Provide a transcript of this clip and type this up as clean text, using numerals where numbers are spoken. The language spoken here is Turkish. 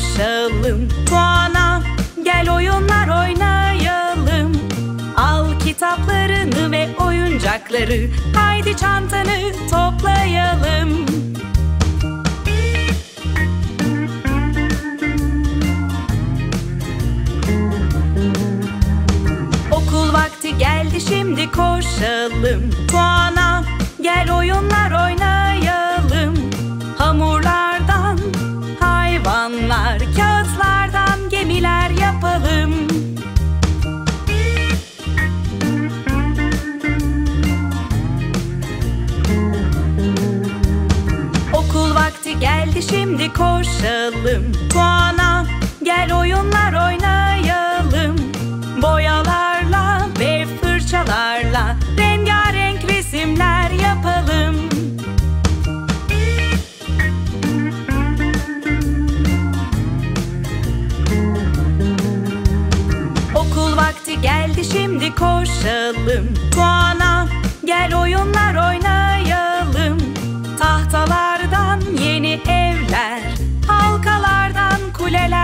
koşalım. Tuana, gel oyunlar oynayalım. Al kitaplarını ve oyuncakları, haydi çantanı toplayalım. Okul vakti geldi, şimdi koşalım. Tuana, gel oyunlar oynayalım. Hamurlardan hayvanlar, kağıtlardan gemiler yapalım. Okul vakti geldi, şimdi koşalım. Tuana, gel oyunlar oynayalım. Boyalarla ve fırçalarla rengarenk resimler yapalım. Okul vakti geldi, şimdi koşalım. Tuana, gel oyunlar oynayalım. Tahtalardan yeni evler, halkalardan kuleler